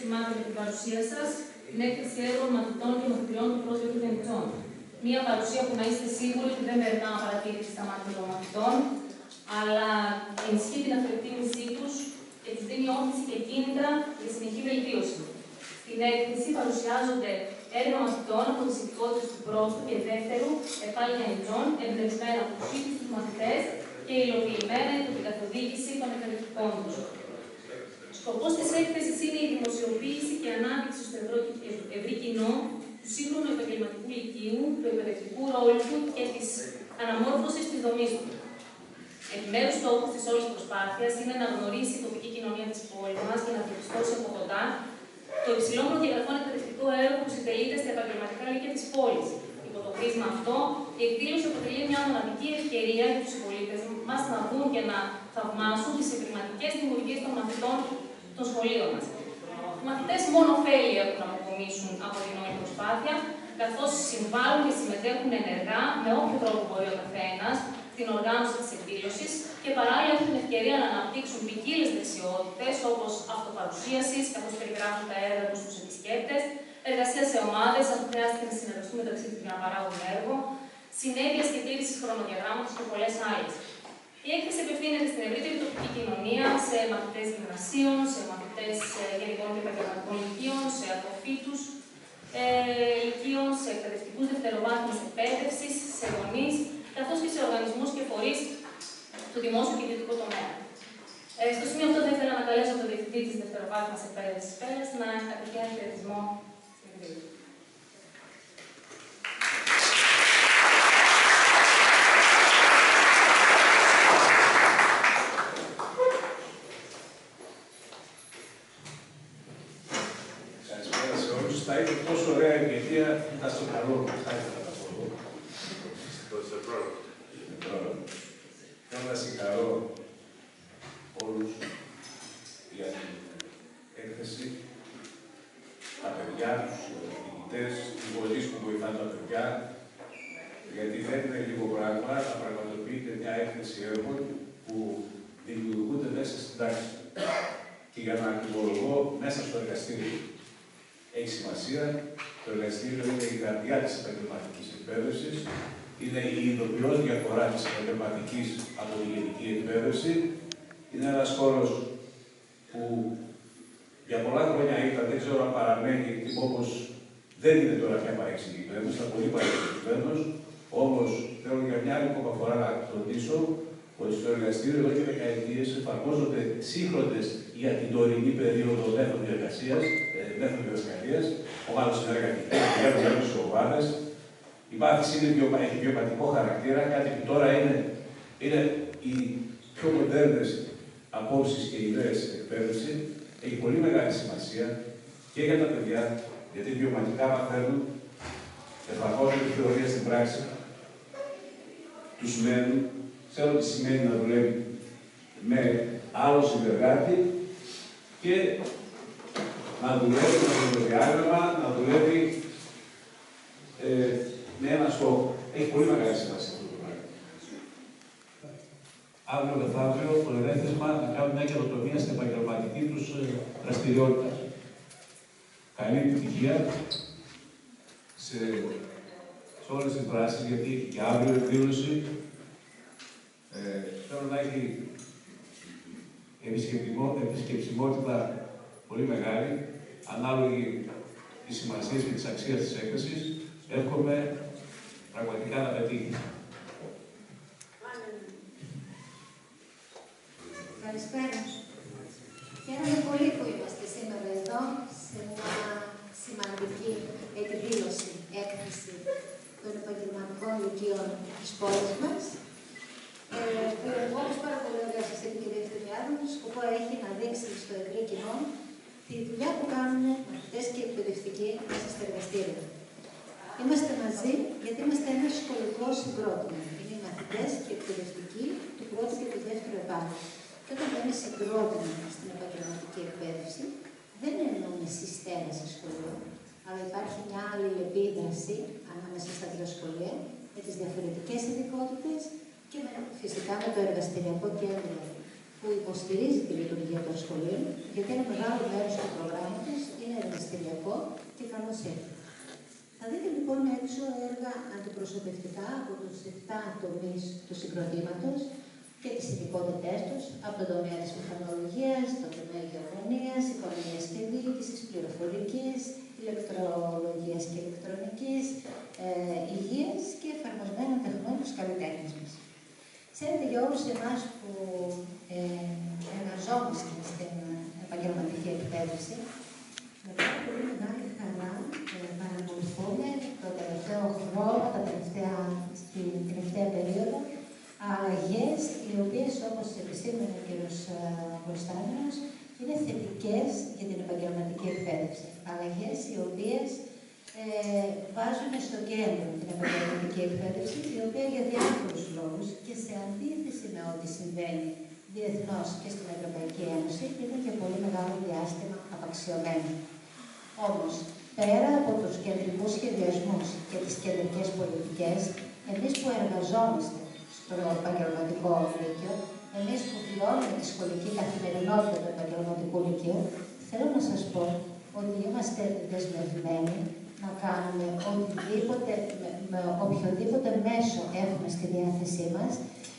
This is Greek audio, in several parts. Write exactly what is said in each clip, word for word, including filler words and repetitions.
θυμάται με την παρουσία σας την έκθεση έργων μαθητών και μαθητριών του πρόσφυγου Γενιτσών. Μία παρουσία που να είστε σίγουροι ότι δεν περνά παρατήρηση στα μάτια των μαθητών, αλλά ενισχύει την αυτοεκτίμησή τους και τους δίνει όθηση και κίνητρα για συνεχή βελτίωση. Στην έκθεση παρουσιάζονται έργα μαθητών από τις ειδικότητες του πρώτου και δεύτερου ΕΠΑΛ Γενιτσών, εμπνευσμένα από τους ίδιους τους μαθητές και υλοποιημένα υπό την καθοδήγηση των εκπαιδευτικών τους. Σκοπός της έκθεσης είναι η δημοσιοποίηση και ανάδειξη στο ευρύ κοινό του σύγχρονου επαγγελματικού λυκείου, του εκπαιδευτικού ρόλου του και της αναμόρφωσης της δομής του. Επιμέρους στόχος της όλης προσπάθειας είναι να γνωρίσει η τοπική κοινωνία της πόλης μας και να διαπιστώσει από κοντά το υψηλό προδιαγραφών εκπαιδευτικό έργο που συντελείται στα επαγγελματικά λύκεια της πόλης. Υπό το πρίσμα αυτό, η εκδήλωση αποτελεί μια μοναδική ευκαιρία για τους συμπολίτες μας να δουν και να θαυμάσουν τις εμβληματικές δημιουργίες των μαθητών των σχολείων μας. Οι μαθητές μόνο ωφέλη έχουν να αποκομίσουν από την όλη προσπάθεια, καθώς συμβάλλουν και συμμετέχουν ενεργά με όποιο τρόπο μπορεί ο καθένας στην οργάνωση της εκδήλωσης και παράλληλα έχουν την ευκαιρία να αναπτύξουν ποικίλες δεξιότητες όπως αυτοπαρουσίασης, καθώς περιγράφουν τα έργα τους στους επισκέπτες, εργασία σε ομάδες, αφού χρειάζεται να συνεργαστούν μεταξύ τους για να παράγουν έργο, συνέπειας και τήρησης χρονοδιαγράμματος και πολλές άλλες. Η έκθεση απευθύνεται στην ευρύτερη τοπική κοινωνία, σε μαθητές γυμνασίων, σε μαθητές γενικών και επαγγελματικών λυκείων, σε αποφύτους ε, λυκείων, σε εκπαιδευτικούς δευτεροβάθμιας εκπαίδευσης, σε γονείς, καθώς και σε οργανισμούς και φορείς του δημόσιου και ιδιωτικού τομέα. Ε, στο σημείο αυτό θα ήθελα να καλέσω τον Διευθυντή της Δευτεροβάθμιας Εκπαίδευσης Πέλας να κατευθύνει χαιρετισμό στην εκδήλωση. Θα είναι τόσο ωραία ευκαιρία να στο καλό που θα ήθελα να πω εγώ. Θέλω να συγχαρώ όλους για την έκθεση, τα παιδιά, τους διοικητές, τους γονείς που βοηθάνε τα παιδιά, γιατί δεν είναι λίγο πράγμα να πραγματοποιείται μια έκθεση έργων που δημιουργούνται μέσα στην τάξη. Και για να ακριβολογώ μέσα στο εργαστήριο. Έχει σημασία, το εργαστήριο είναι η καρδιά της επαγγελματικής εκπαίδευσης, είναι η ειδοποιώς διαφορά της επαγγελματικής από τη γενική εκπαίδευση, είναι ένας χώρος που για πολλά χρόνια ήταν, δεν ξέρω αν παραμένει, όπως δεν είναι τώρα πια παρεξηγημένος, ήταν πολύ παρεξηγημένος, όμως θέλω για μια άλλη φορά να τονίσω ότι στο εργαστήριο εδώ και δεκαετίες εφαρμόζονται σύγχρονες για την τωρινή περίοδο μέθοδοι εργασίας, μέθοδοι διδασκαλίας, ομάδες συνεργατικές, διάρκειες ομάδες. Η μάθηση είναι βιο, έχει βιωματικό χαρακτήρα, κάτι που τώρα είναι, είναι οι πιο μοντέρνες απόψεις και ιδέες στην εκπαίδευση. Έχει πολύ μεγάλη σημασία και για τα παιδιά, γιατί βιωματικά μαθαίνουν, εφαρμόζουν τη θεωρία στην πράξη, τους μένουν, ξέρω τι σημαίνει να δουλεύει με άλλο συνεργάτη και να δουλεύει με το διάγραμμα, να δουλεύει ε, με ένα στόχο. Έχει πολύ μεγάλη σημασία αυτό το πράγμα. Αύριο μεθαύριο το ερέθισμα να κάνουν μια καινοτομία στην επαγγελματική τους δραστηριότητα. Καλή επιτυχία σε, σε όλες τις δράσεις, γιατί και αύριο η εκδήλωση ε, θέλω να έχει επισκεψιμότητα πολύ μεγάλη, ανάλογη της σημασίας και της αξίας της έκθεσης, εύχομαι πραγματικά να πετύχει. Καλησπέρα. Χαίρομαι πολύ που είμαστε σήμερα εδώ σε μια σημαντική εκδήλωση, έκθεση των επαγγελματικών λυκείων της πόλης μας. Ε, που όπως πάρα πολύ ωραία σας είπε και η Διευθυντριά μας, σκοπό έχει να δείξει στο ευρύ κοινό τη δουλειά που κάνουν μαθητές και εκπαιδευτικοί μέσα στα εργαστήρια. Είμαστε μαζί γιατί είμαστε ένα σχολικό συγκρότημα. Είναι οι μαθητές και εκπαιδευτικοί του πρώτου και του δεύτερου ΕΠΑΛ. Και όταν λέμε συγκρότημα στην επαγγελματική εκπαίδευση, δεν εννοούμε συστέρηση σχολείου, αλλά υπάρχει μια άλλη επίδραση ανάμεσα στα δύο σχολεία με τις διαφορετικές ειδικότητες και με, φυσικά με το εργαστηριακό κέντρο που υποστηρίζει τη λειτουργία των σχολείων, γιατί ένα μεγάλο μέρος του προγράμματος είναι εργαστηριακό και καλώς ήρθε. Θα δείτε λοιπόν έξω έργα αντιπροσωπευτικά από τους επτά τομείς του συγκροτήματος και τις ειδικότητές τους, από τον τομέα της μηχανολογίας, τον τομέα γεωγραφίας, οικονομίας και διοίκησης, πληροφορικής, ηλεκτρολογίας και ηλεκτρονικής, ε, υγείας και εφαρμοσμένων τεχνών τους καλλιτέχνες μας. Ξέρετε, για όλους εμάς που ε, εργαζόμαστε στην επαγγελματική εκπαίδευση, με πάρα πολύ μεγάλη χαρά ε, παρακολουθούμε το τελευταίο χρόνο, τα τελευταία, στην τελευταία περίοδο, αλλαγές οι οποίες, όπως επισήμανε ο κ. Κωνσταντίνος, είναι θετικές για την επαγγελματική εκπαίδευση. Αλλαγές οι οποίες ε, βάζουν στο κέντρο την επαγγελματική εκπαίδευση, η οποία για διάφορους λόγους και σε αντίθεση με ό,τι συμβαίνει διεθνώς και στην Ευρωπαϊκή Ένωση, είναι για πολύ μεγάλο διάστημα απαξιωμένη. Όμως, πέρα από τους κεντρικούς σχεδιασμούς και τις κεντρικές πολιτικές, εμείς που εργαζόμαστε στο επαγγελματικό λύκειο, εμείς που βιώνουμε τη σχολική καθημερινότητα του επαγγελματικού λυκείου, θέλω να σας πω ότι είμαστε δεσμευμένοι να κάνουμε οτιδήποτε, με, με οποιοδήποτε μέσο έχουμε στη διάθεσή μας,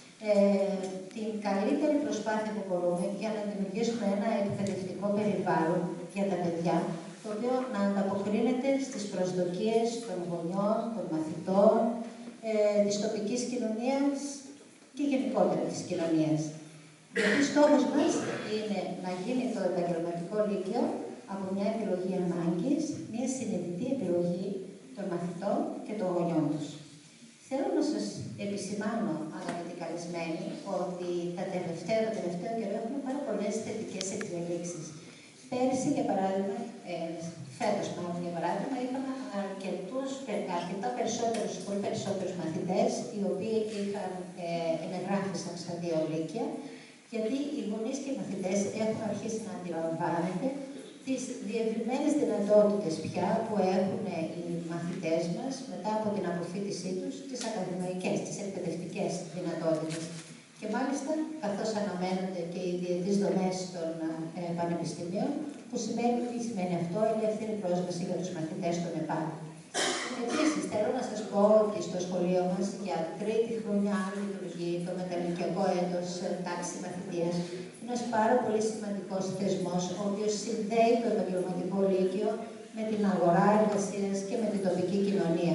ε, την καλύτερη προσπάθεια που μπορούμε για να δημιουργήσουμε ένα εκπαιδευτικό περιβάλλον για τα παιδιά, το οποίο να ανταποκρίνεται στις προσδοκίες των γονιών, των μαθητών, ε, της τοπικής κοινωνίας και γενικότερα της κοινωνίας. Γιατί στόχος μας είναι να γίνει το επαγγελματικό λύκειο από μια επιλογή ανάγκης, μια συνειδητή επιλογή των μαθητών και των γονιών τους. Θέλω να σας επισημάνω, αγαπητοί καλεσμένοι, ότι τα τελευταία, το τελευταίο καιρό έχουμε πάρα πολλές θετικές εξελίξεις. Πέρυσι, για παράδειγμα, ε, φέτος μάλλον για παράδειγμα, είχαμε αρκετούς, αρκετά περισσότερους, πολύ περισσότερους μαθητές, οι οποίοι είχαν ε, ενεγράφησαν στα δύο λύκεια, γιατί οι γονείς και οι μαθητές έχουν αρχίσει να αντιλαμβάνονται τις διευρυμένες δυνατότητες πια που έχουν οι μαθητές μας μετά από την αποφοίτησή τους, τις ακαδημαϊκές, τις εκπαιδευτικές δυνατότητες. Και μάλιστα, καθώς αναμένονται και οι διετής δομές των ε, πανεπιστημίων, που σημαίνει, τι σημαίνει αυτό, ελεύθερη πρόσβαση για τους μαθητές των ΕΠΑ. Επίσης, θέλω να σας πω ότι στο σχολείο μας για τρίτη χρονιά λειτουργεί το μεταλλικιακό έτος τάξη μαθητείας. Είναι ένας πάρα πολύ σημαντικός θεσμός, ο οποίος συνδέει το επαγγελματικό λύκειο με την αγορά εργασίας και με την τοπική κοινωνία.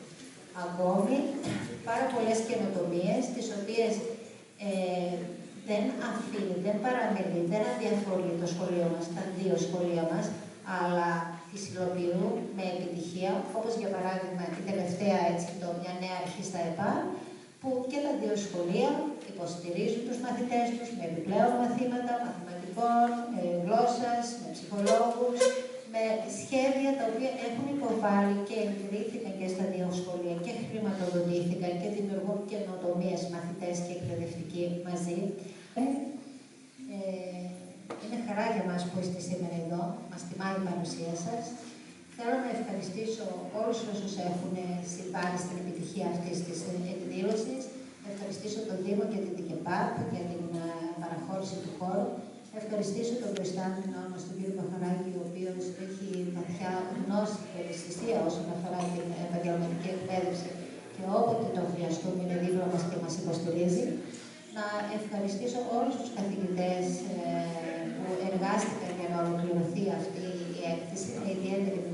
Ακόμη, πάρα πολλές καινοτομίες, τις οποίες ε, δεν αφήνει, δεν παραμελεί, δεν αδιαφορεί το σχολείο μας, τα δύο σχολεία μας, αλλά τις υλοποιούν με επιτυχία, όπως για παράδειγμα η τελευταία έτσι, το, μια νέα αρχή στα ΕΠΑ, που και τα δύο σχολεία υποστηρίζουν τους μαθητές τους με επιπλέον μαθήματα, μαθηματικών, ε, γλώσσας, με ψυχολόγους, με σχέδια τα οποία έχουν υποβάλει και εγκρίθηκαν και στα δύο σχολεία και χρηματοδοτήθηκαν και δημιουργούν καινοτομίες μαθητές και εκπαιδευτικοί μαζί. Ε, είναι χαρά για μας που είστε σήμερα εδώ, μας τιμάει η παρουσία σας. Θέλω να ευχαριστήσω όλους όσους έχουν συμβάλει στην επιτυχία αυτής της εκδήλωσης. Να ευχαριστήσω τον Δήμο και την ΤΚΕΠΑΠ για την παραχώρηση του χώρου. Να ευχαριστήσω τον προϊστάμενο μας, τον κύριο Παχαράκη, ο οποίος έχει βαθιά γνώση και ευαισθησία όσον αφορά την επαγγελματική εκπαίδευση και όποτε το χρειαστούμε είναι δίπλα μας και μας υποστηρίζει. Να ευχαριστήσω όλους τους καθηγητές ε, που εργάστηκαν για να ολοκληρωθεί αυτή η έκθεση με ιδιαίτερη